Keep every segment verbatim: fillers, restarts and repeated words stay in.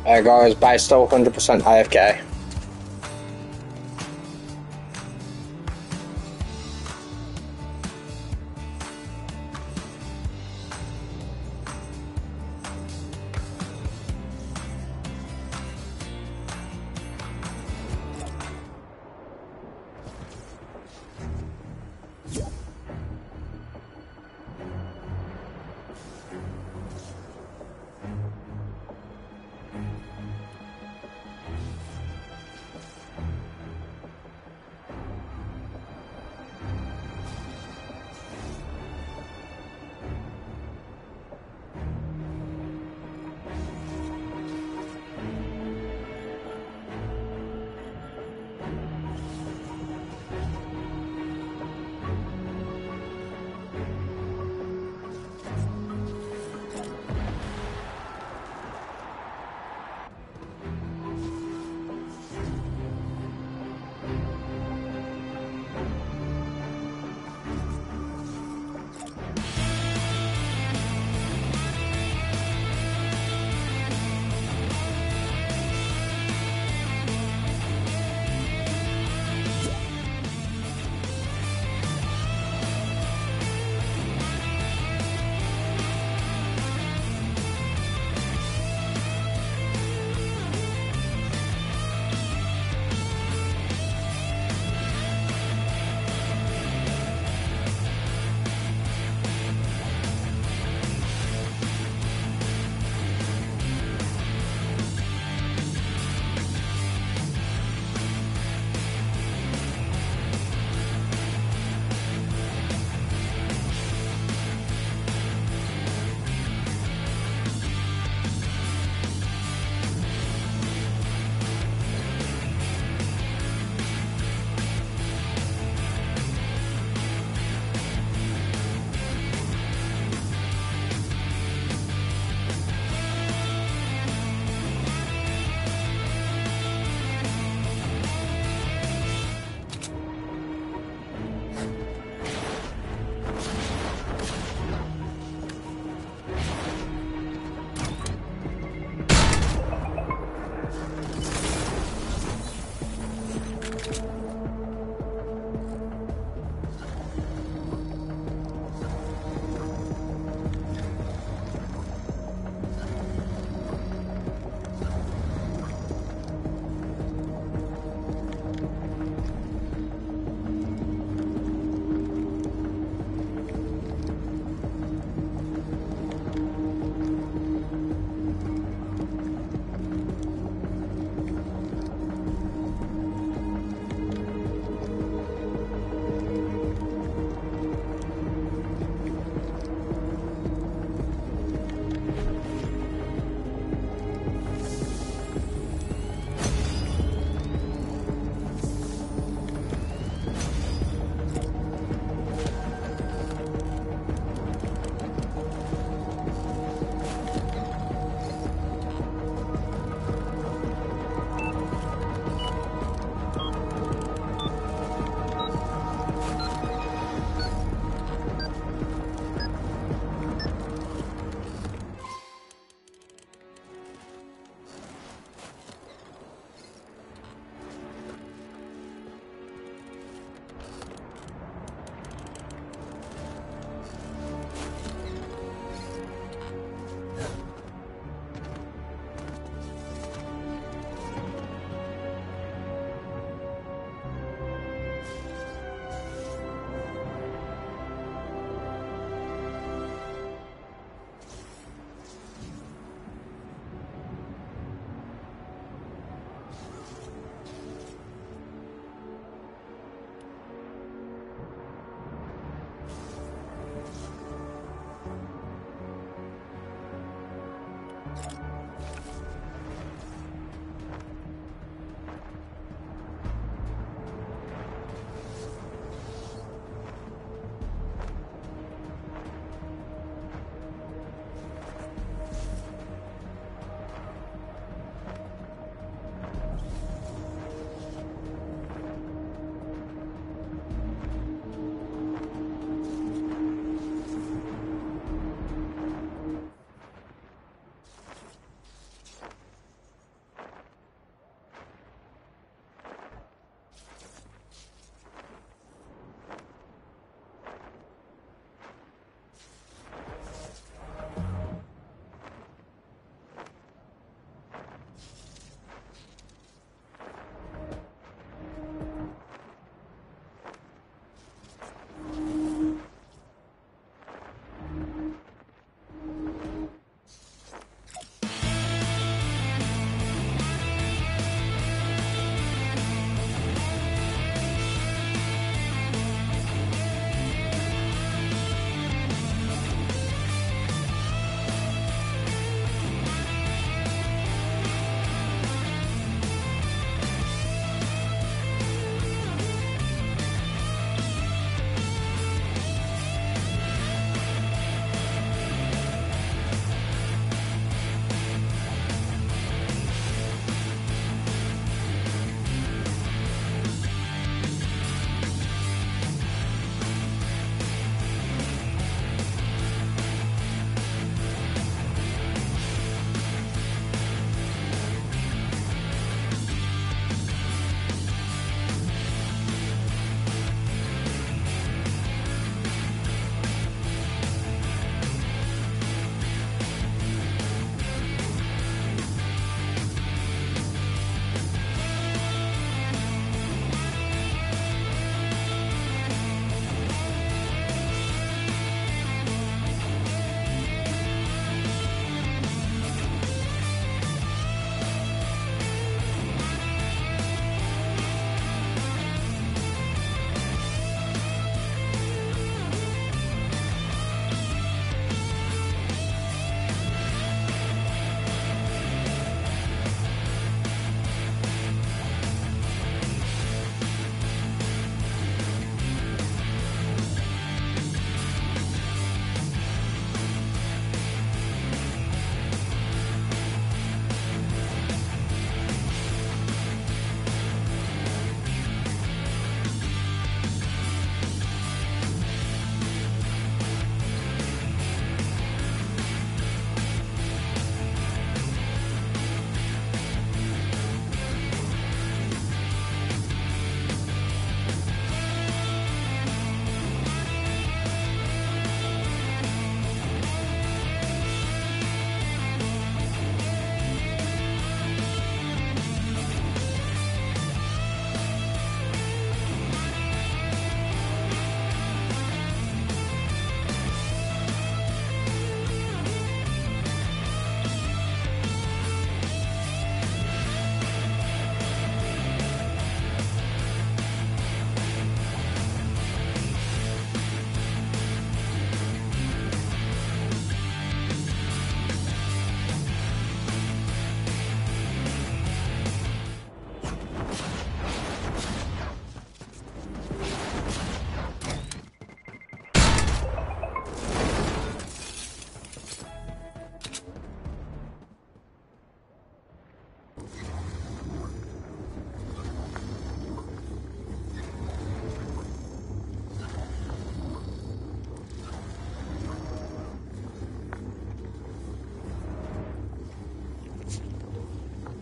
Hey guys, Bay still one hundred percent A F K.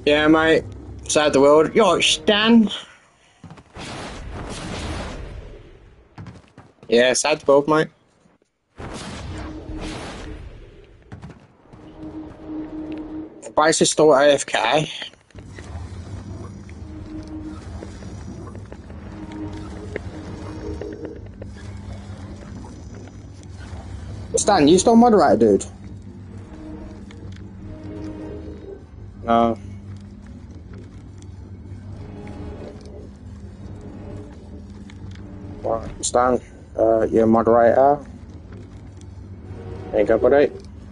Yeah, mate. Save the world. Yo, Stan. Yeah, save the world, mate. The base is still A F K. Stan, you still moderator, dude? No. Right, Stan, uh, you're a moderator. There you go, buddy.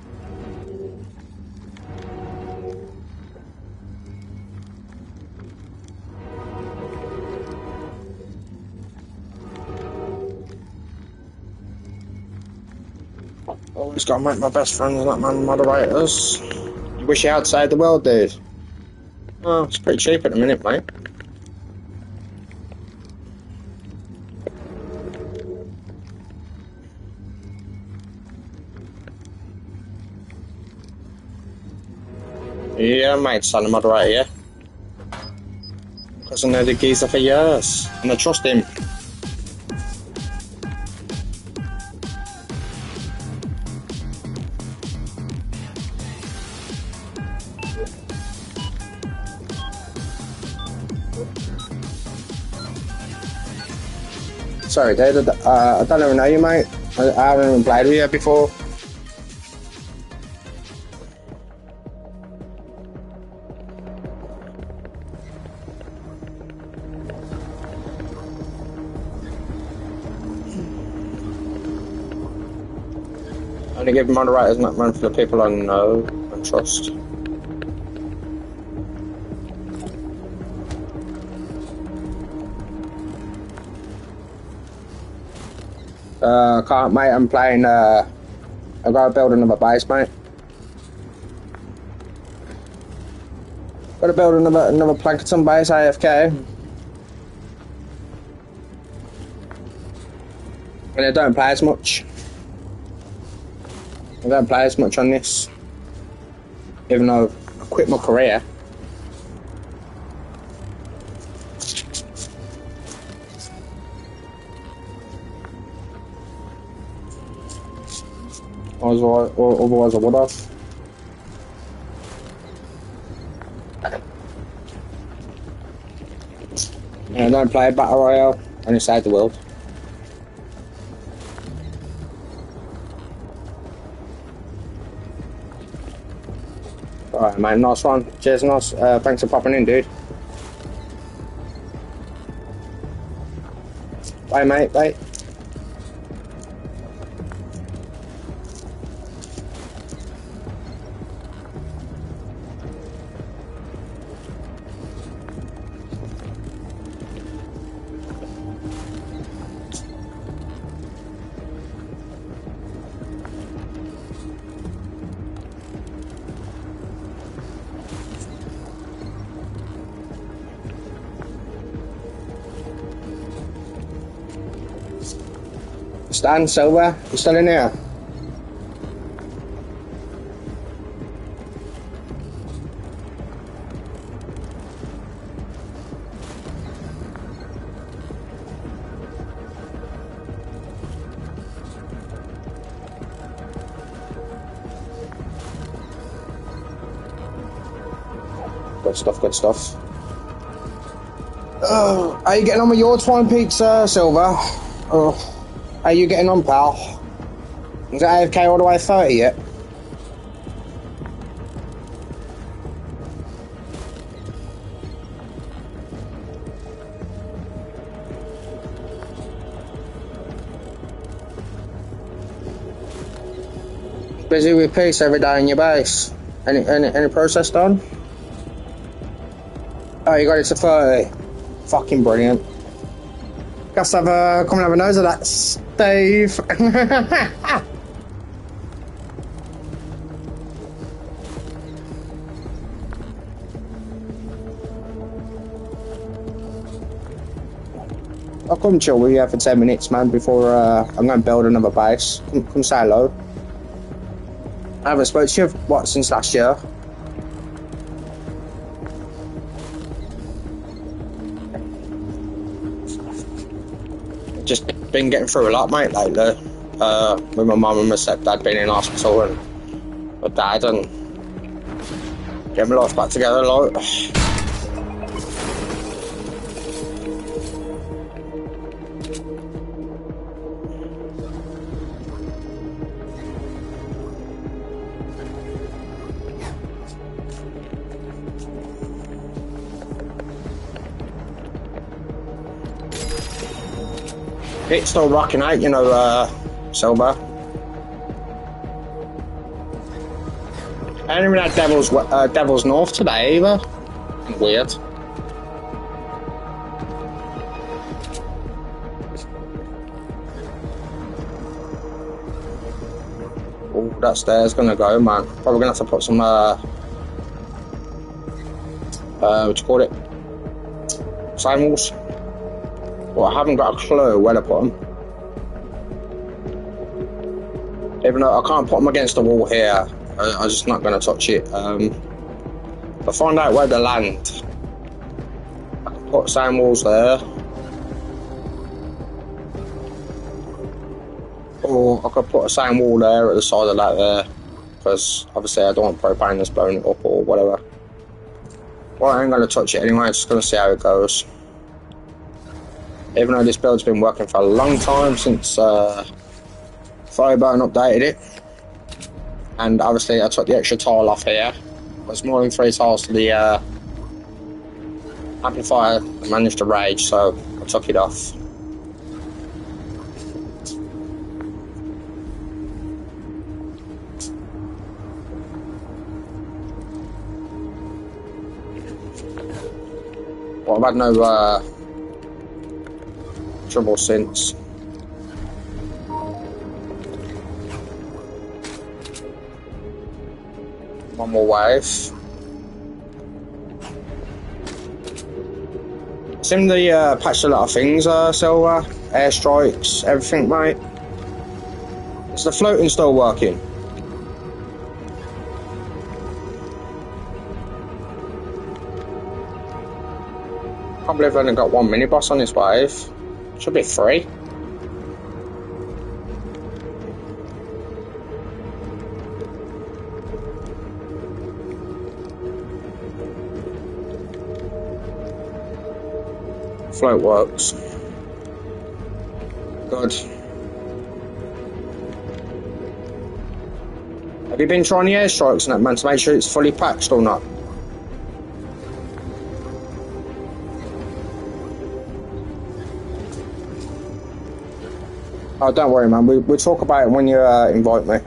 Always gotta make my best friends like my moderators. You wish you outside the world, dude? Oh, it's pretty cheap at the minute, mate. Yeah, mate, son, a moderator, yeah? Because I know the geezer for years, and I trust him. Sorry, dude, uh, I don't even know you, mate. I, I haven't even played with you before. Only give moderators not run for the people I know and trust. Uh, can't, mate. I'm playing. Uh, I gotta build another base, mate. Gotta build another another Plankerton base, A F K. And I don't play as much. I don't play as much on this, even though I quit my career. Otherwise, otherwise I would have. Yeah, I don't play Battle Royale on this side of the world. Alright, mate, nice one. Cheers, nice. Uh, thanks for popping in, dude. Bye, mate, bye. Stan, Silver, you still in here? Good stuff, good stuff. Oh, how are you getting on with your twine pizza, Silver? Oh, how are you getting on, pal? Is it A F K all the way thirty yet? Busy with peace every day in your base. Any any any process done? Oh, you got it to thirty. Fucking brilliant. Guess I've uh, come and have a nose of that, Steve. I'll come chill with you for ten minutes, man, before uh, I'm going to build another base. Come, come say hello. I haven't spoken to you, what, since last year? I've been getting through a lot, mate, lately. Uh, with my mum and my stepdad being in hospital and my dad, and getting my life back together, like. It's still rocking out, you know, uh, Silver. I didn't even have Devil's, uh, Devil's North today either. Weird. Oh, that stair's gonna go, man. Probably gonna have to put some, uh, uh, what do you call it? Sign walls. Well, I haven't got a clue where to put them. Even though I can't put them against the wall here, I, I'm just not going to touch it. Um, if I find out where they land, I can put sand walls there. Or I could put a sand wall there at the side of that there. Because obviously I don't want propane that's blowing it up or whatever. Well, I ain't going to touch it anyway, I'm just going to see how it goes. Even though this build's been working for a long time since uh, Firebone updated it. And obviously I took the extra tile off here. There's more than three tiles to the uh, amplifier that managed to rage, so I took it off. Well, I've had no uh, trouble since. One more wave. Seem to uh, patched a lot of things, uh, Silver, airstrikes, everything, mate. Is the floating still working? Can't believe I've only got one mini boss on this wave. Should be three. Float works. Good. Have you been trying the airstrikes and that, man, to make sure it's fully patched or not? Oh, don't worry, man. We, we'll talk about it when you uh, invite me.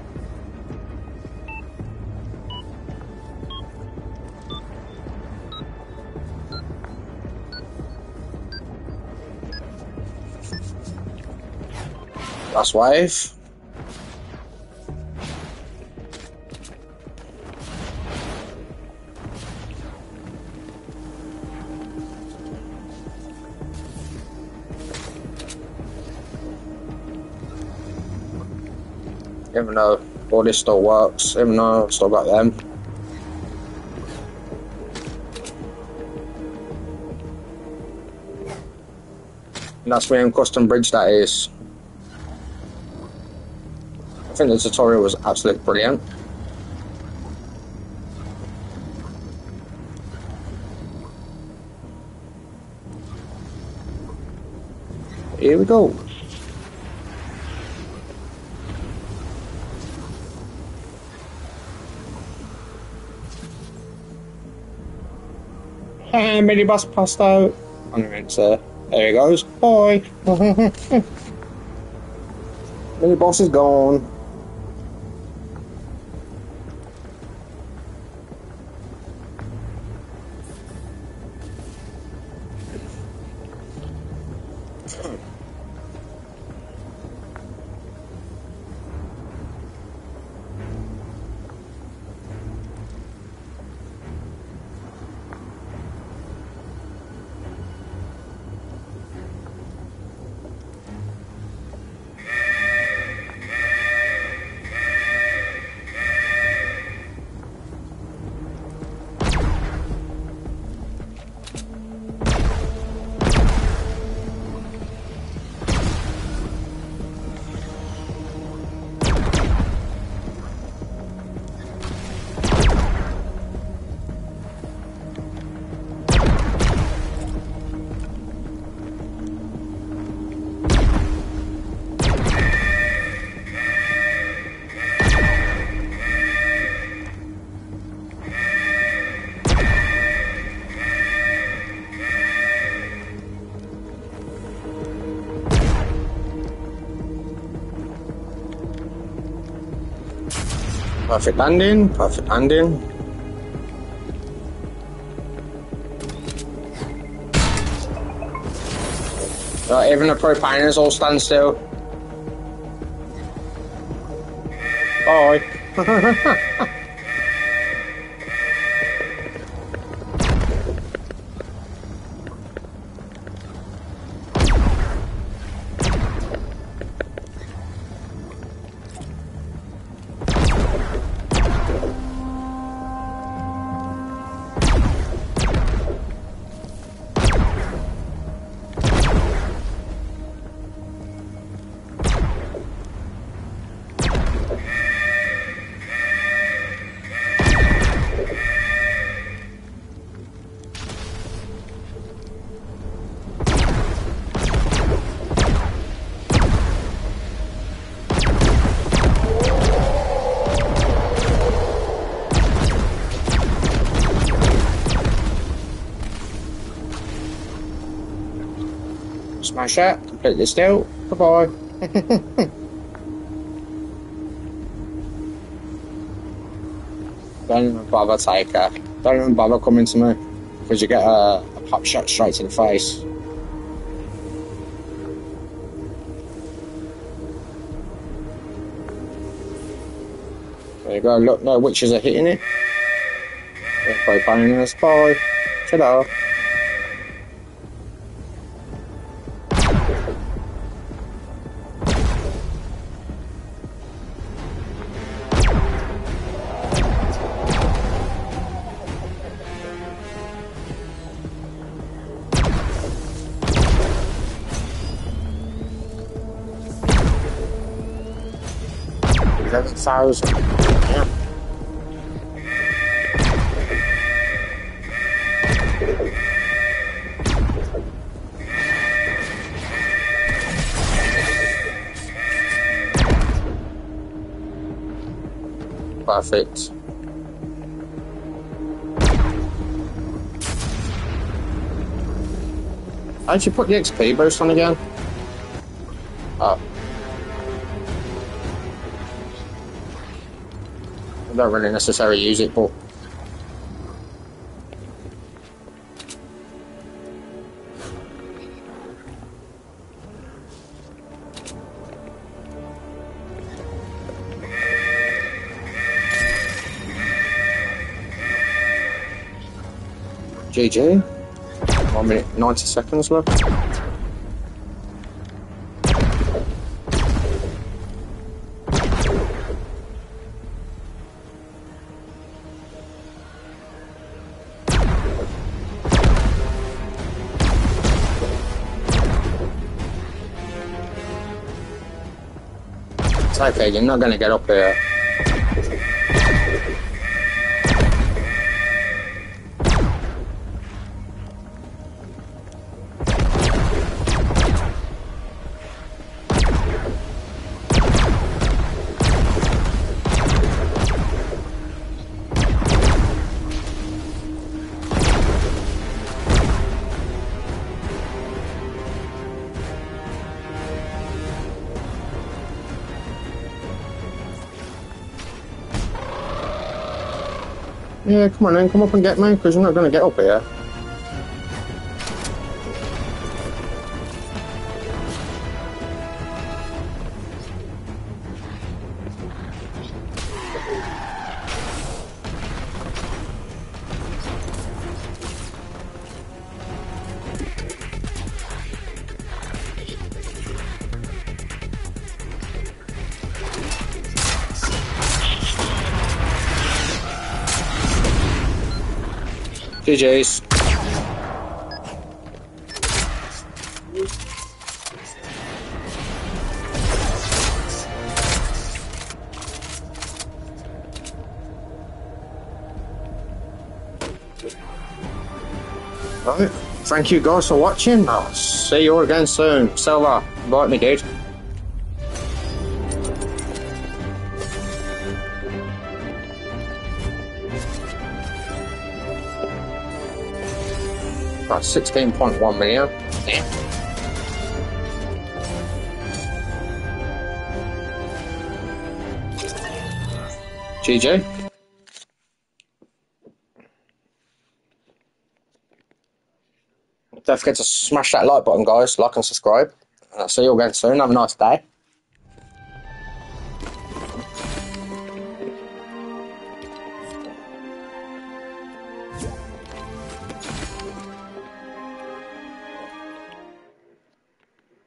Last wave. Even though all this still works, even though I've still got them. And that's the custom bridge that is. I think the tutorial was absolutely brilliant. Here we go. And mini bus passed out. I'm going to, there he goes. Bye. Mini boss is gone. Perfect landing, perfect landing. Right, even the propaners all stand still. Bye. Smash that, completely still. Goodbye. Don't even bother take her. Don't even bother coming to me. Because you get a, a pop shot straight to the face. There you go, look, no witches are hitting it. They're propaners. Bye. Ta-da. eleven thousand. Yeah. Perfect. How'd you put the X P boost on again? Oh. I don't really necessarily use it, but G G. One minute, ninety seconds left. It's okay, you're not going to get up here. Yeah, come on then, come up and get me, because you're not going to get up here. G G's. Right. Thank you guys for watching. I'll see you all again soon. Silver, invite me, dude. About sixteen point one million. Damn. G G. Don't forget to smash that like button, guys. Like and subscribe. I'll see you all again soon. Have a nice day.